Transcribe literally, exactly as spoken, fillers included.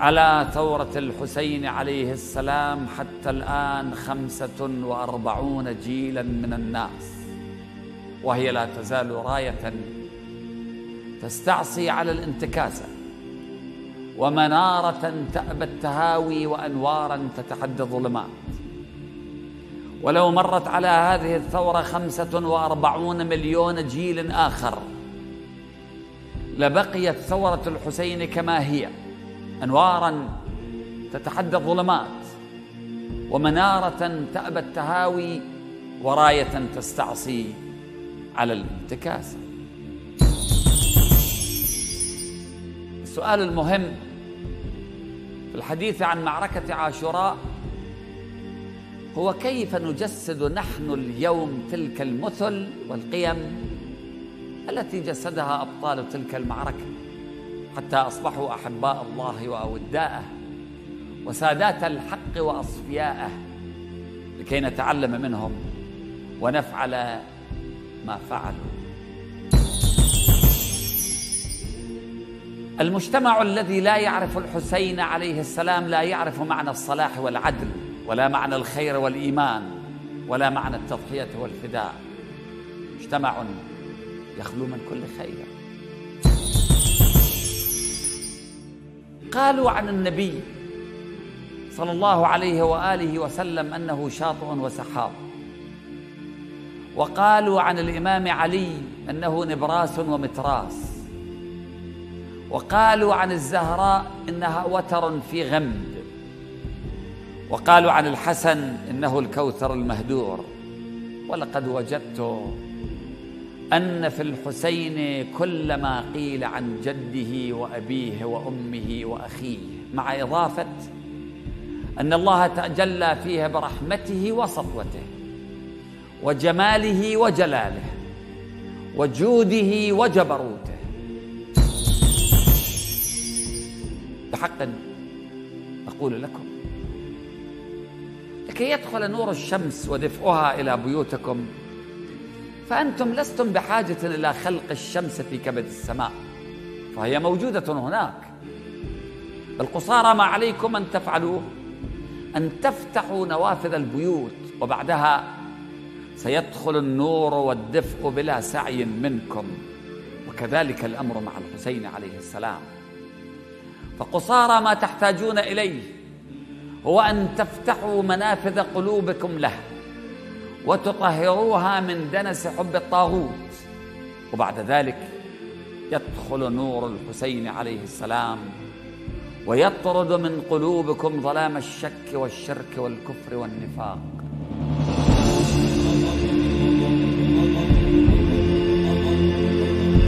على ثورة الحسين عليه السلام حتى الآن خمسة وأربعون جيلا من الناس، وهي لا تزال راية تستعصي على الانتكاسة، ومنارة تأبى التهاوي، وأنوارا تتحدى الظلمات. ولو مرت على هذه الثورة خمسة وأربعون مليون جيل آخر لبقيت ثورة الحسين كما هي، أنوارا تتحدى الظلمات، ومنارة تأبى التهاوي، وراية تستعصي على الانتكاسة. السؤال المهم في الحديث عن معركة عاشوراء هو كيف نجسد نحن اليوم تلك المثل والقيم التي جسدها أبطال تلك المعركة حتى أصبحوا أحباء الله وأوداءه وسادات الحق وأصفياءه، لكي نتعلم منهم ونفعل ما فعلوا. المجتمع الذي لا يعرف الحسين عليه السلام لا يعرف معنى الصلاح والعدل، ولا معنى الخير والإيمان، ولا معنى التضحية والفداء. مجتمع يخلو من كل خير. قالوا عن النبي صلى الله عليه وآله وسلم أنه شاطئ وسحاب، وقالوا عن الإمام علي أنه نبراس ومتراس، وقالوا عن الزهراء إنها وتر في غمد، وقالوا عن الحسن إنه الكوثر المهدور. ولقد وجدت أن في الحسين كل ما قيل عن جده وأبيه وأمه وأخيه، مع إضافة أن الله تجلى فيه برحمته وسطوته وجماله وجلاله وجوده وجبروته. بحق أقول لكم، لكي يدخل نور الشمس ودفئها إلى بيوتكم فأنتم لستم بحاجة إلى خلق الشمس في كبد السماء، فهي موجودة هناك. القصارى ما عليكم أن تفعلوا أن تفتحوا نوافذ البيوت، وبعدها سيدخل النور والدفء بلا سعي منكم. وكذلك الأمر مع الحسين عليه السلام. فقصارى ما تحتاجون إليه هو أن تفتحوا منافذ قلوبكم له وتطهروها من دنس حب الطاغوت، وبعد ذلك يدخل نور الحسين عليه السلام ويطرد من قلوبكم ظلام الشك والشرك والكفر والنفاق.